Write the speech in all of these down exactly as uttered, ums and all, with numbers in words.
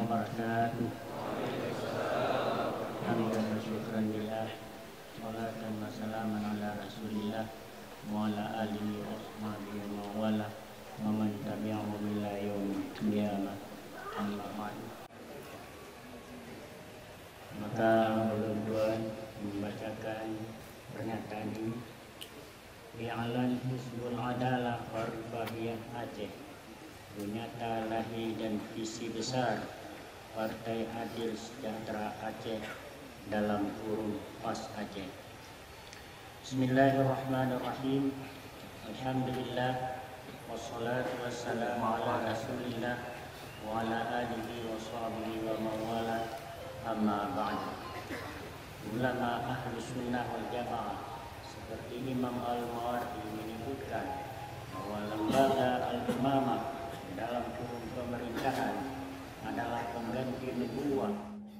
wabarakatuh. Hamdan wa syukran lillah. Salatan wa salaman ala Rasulillah wa ala alihi wa sahbihi wa wala wa man tabi'ahu ila yaumil qiyamah. Amma ba'du. Maka berdua membacakan pernyataan ini. I'lan Hizbul Adalah Warbahiyah Aceh, nyata lahir dan visi besar Partai Adil Sejahtera Aceh dalam kurung P A S Aceh. Bismillahirrahmanirrahim. Alhamdulillah wassalatu wassalamu ala Rasulillah wa ala alihi wa sahbihi wa mawala. Amma ba'du. Ulama ahli sunnah wal jamaah seperti Imam Al-Mawardi menyebutkan bahwa lembaga al-imamah dalam kurung pemerintahan adalah pengganti nubuwah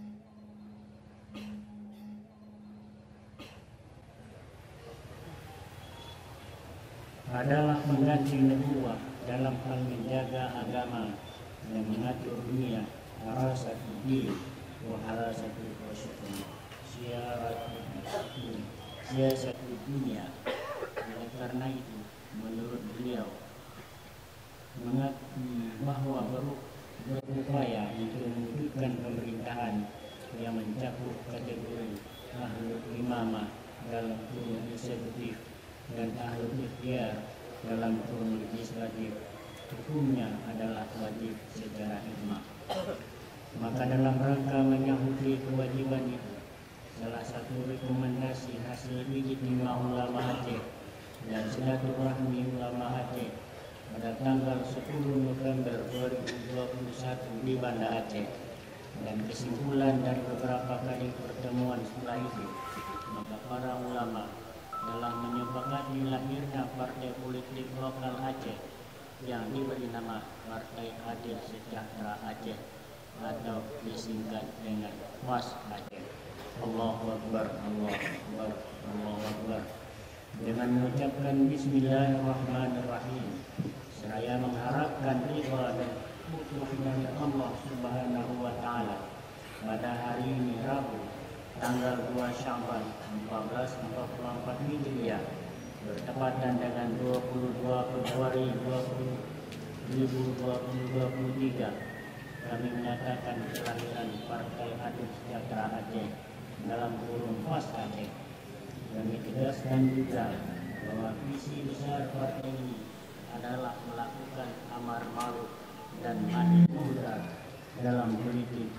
adalah pengganti nubuwah dalam hal menjaga agama dan mengatur dunia, harasatul din wa harasatul wasyukur, siasatul dunia. Oleh karena itu, menurut beliau bahwa berupaya untuk mewujudkan pemerintahan yang mencakup kategori ahlul imamah dalam kurung eksekutif dan ahlul ikhtiyar dalam kurung legislatif, hukumnya adalah wajib secara ijma'. Maka dalam rangka menyanggupi kewajiban itu, salah satu rekomendasi hasil ijtima ulama Aceh dan silaturahmi ulama Aceh pada tanggal sepuluh November dua ribu dua puluh satu di Banda Aceh, dan kesimpulan dari beberapa kali pertemuan setelah itu, maka para ulama telah menyepakati lahirnya partai politik lokal Aceh yang diberi nama Partai Adil Sejahtera Aceh atau disingkat dengan P A S Aceh. Allahu Akbar, Allahu Akbar, Allahu Akbar. Dengan mengucapkan Bismillahirrahmanirrahim, saya mengharapkan ridha dan putus dari Allah Subhanahu wa Ta'ala pada hari ini Rabu tanggal dua Sya'ban seribu empat ratus empat puluh empat Hijriah bertepatan dengan dua puluh dua Februari dua ribu dua puluh tiga. Kami menyatakan kelahiran Partai Adil Sejahtera Aceh dalam kurung P A S Aceh. Kami tegaskan juga bahwa visi besar partai ini adalah melakukan amar ma'ruf dan nahi munkar dalam politik,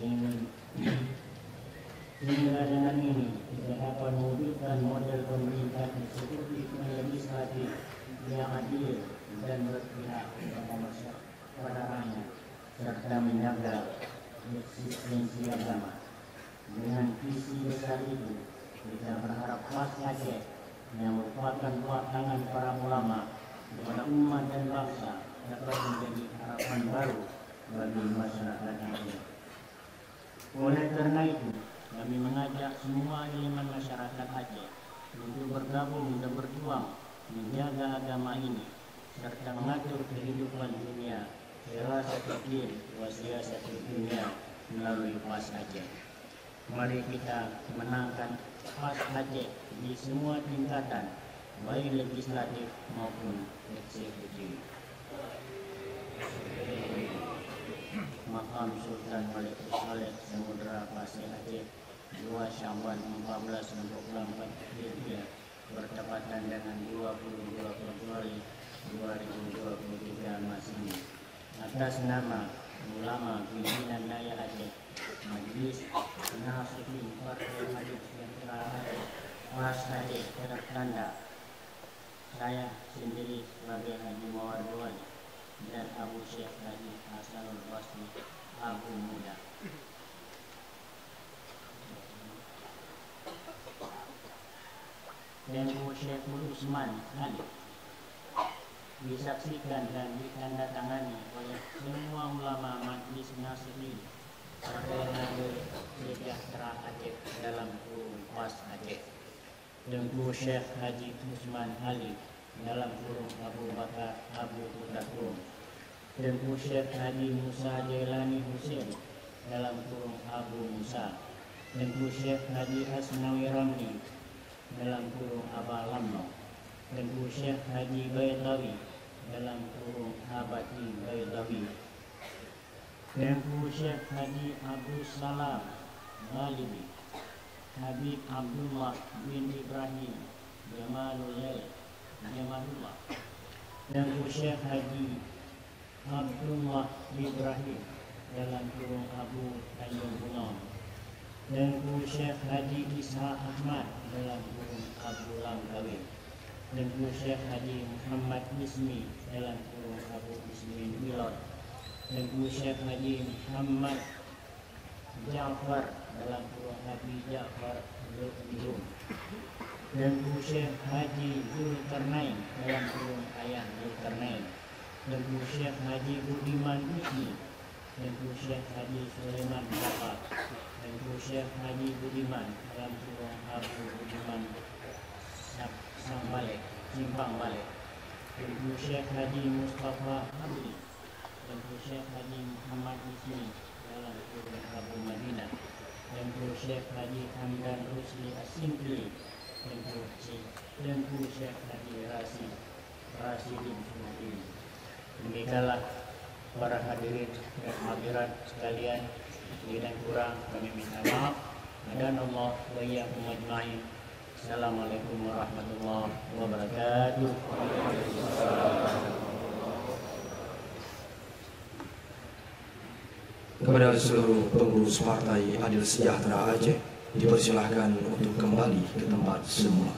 sehingga dengan ini kita dapat mewujudkan model pemerintahan eksekutif dan legislatif yang adil dan berpihak kepada masyarakat pada rakyat serta menjaga eksistensi agama. Dengan visi besar itu, kita berharap P A S Aceh yang merupakan pasangan para ulama kepada umat dan bangsa dapat menjadi harapan baru bagi masyarakat Aceh. Oleh karena itu, kami mengajak semua elemen masyarakat Aceh untuk bergabung dan berjuang menjaga agama ini serta mengatur kehidupan dunia, sirasatul din wa siyasatul dunia melalui P A S Aceh. Mari kita menangkan P A S Aceh di semua tingkatan, baik legislatif maupun eksekutif. Makam Sultan Malik Saleh Samudera Pasir Aceh dua Sya'ban seribu empat ratus enam puluh empat Hijriah bertepatan dengan dua puluh dua Februari dua ribu dua puluh tiga Masehi. Atas nama ulama pimpinan Daya Aceh, Majelis Nasihin Partai Adil Sejahtera Aceh P A S Aceh tertanda saya sendiri sebagai Haji Mawardi dan Abu Syekh Haji Hasanul Basri Abu Muda dan Abu Syekh Usman Ali disaksikan dan ditandatangani oleh semua ulama Majelis Nasihin Partai Adil Sejahtera Aceh dalam kurung P A S Aceh. Tengku Syekh Haji Usman Ali dalam kurung Abu Bakar Abu Kudakum, Tengku Syekh Haji Musa Jailani Hussein dalam kurung Abu Musa, Tengku Syekh Haji Asnawi Ramli dalam kurung Aba Lamno, Tengku Syekh Haji Baydawi dalam kurung Abati Baydawi, Tengku Syekh Haji Abdul Salam Ghalibi, Habib Abdullah bin Ibrahim Jamalullah Jamalullah, Tengku Syekh Haji Abdullah Ibrahim dalam kurung Abu Tanjung Bunong, Tengku Syekh Haji Ishaq Ahmad dalam kurung Abu Langkawi, Tengku Syekh Haji Muhammad Ismi dalam kurung Abu Ismi Milot, Tengku Syekh Haji Muhammad Ja'far dalam kurung Nabi Ja'far Zulkarnain, Tengku Syekh Haji Zulkarnain dalam kurung Ayah Zulkarnain, Tengku Syekh Haji Budiman Ismi, Tengku Syekh Haji Sulaiman Bapak, Tengku Syekh Haji Budiman dalam kurung Abu Budiman Sang Balik, Simpang Balik, Tengku Syekh Haji Mustafa Abdi, Tengku Syekh Haji Muhammad Ismi dalam kurung Abu Madinah, Tengku Syekh Haji Hamdan Rusli As-Simpli, Tengku Tengku Syekh Haji Rasi Rasidin Sunnati. Demikianlah para hadirin dan hadirat sekalian, dan kurang kami minta maaf. Dan Allah wa iyyakum ajma'in. Assalamualaikum warahmatullahi wabarakatuh. Kepada seluruh pengurus Partai Adil Sejahtera Aceh, dipersilahkan untuk kembali ke tempat semula.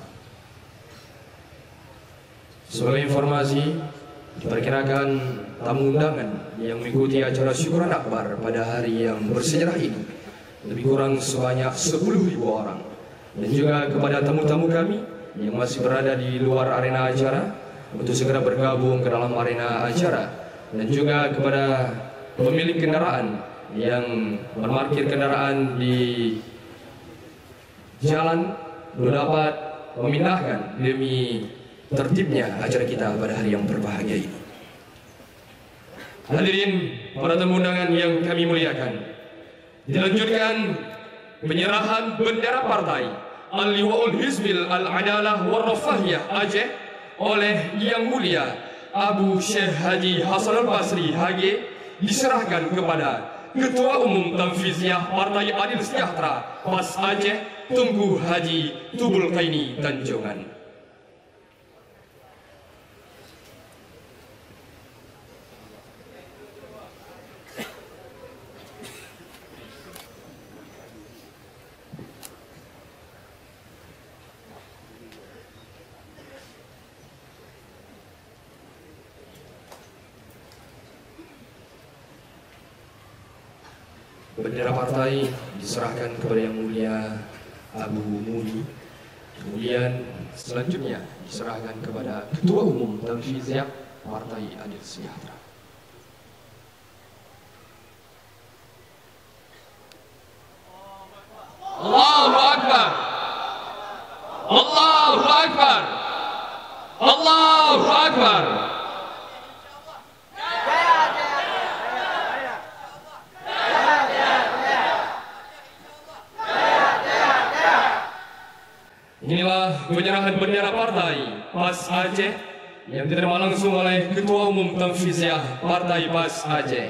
Sebagai informasi, diperkirakan tamu undangan yang mengikuti acara syukuran akbar pada hari yang bersejarah ini lebih kurang sebanyak sepuluh ribu orang. Dan juga kepada tamu-tamu kami yang masih berada di luar arena acara untuk segera bergabung ke dalam arena acara. Dan juga kepada pemilik kendaraan yang memarkir kendaraan di jalan untuk dapat memindahkan demi tertibnya acara kita pada hari yang berbahagia ini. Hadirin para tamu undangan yang kami muliakan, dilanjutkan penyerahan bendera partai Al-Liwaul Hizbil Al-Adalah Warrafahiyah Aceh oleh Yang Mulia Abu Syekh Haji Hasan Al-Basri H G diserahkan kepada Ketua Umum Tanfiziyah Partai Adil Sejahtera P A S Aceh Tunku Haji Tubul Qaini Tanjungan. Bendera partai diserahkan kepada Yang Mulia Abu Muni. Kemudian selanjutnya diserahkan kepada Ketua Umum Tanfiziyah Partai Adil Sejahtera. Allahu Akbar. Allahu Akbar. Allahu Akbar. Inilah penyerahan bendera partai P A S Aceh yang diterima langsung oleh Ketua Umum Tanfiziyah Partai P A S Aceh.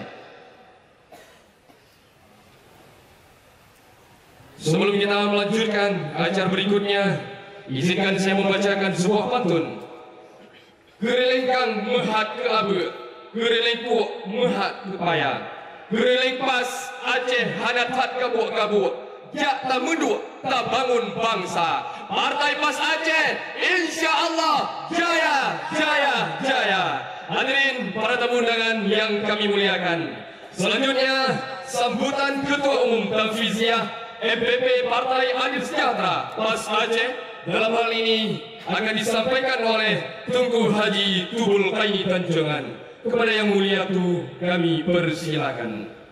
Sebelum kita melanjutkan acara berikutnya, izinkan saya membacakan sebuah pantun. Gerelengkang mehat ke abe, gerelengkuk mehat ke paya, gereleng pas Aceh hanatat kabuk-kabuk, jak tak menduk tak bangun bangsa. Partai P A S Aceh insya Allah jaya, jaya, jaya. Hadirin para tamu undangan yang kami muliakan, selanjutnya sambutan Ketua Umum Tanfiziyah M P P Partai Adil Sejahtera P A S Aceh dalam hal ini akan disampaikan oleh Tunku Haji Tubul Qaini Tanjungan. Kepada Yang Mulia itu kami persilakan.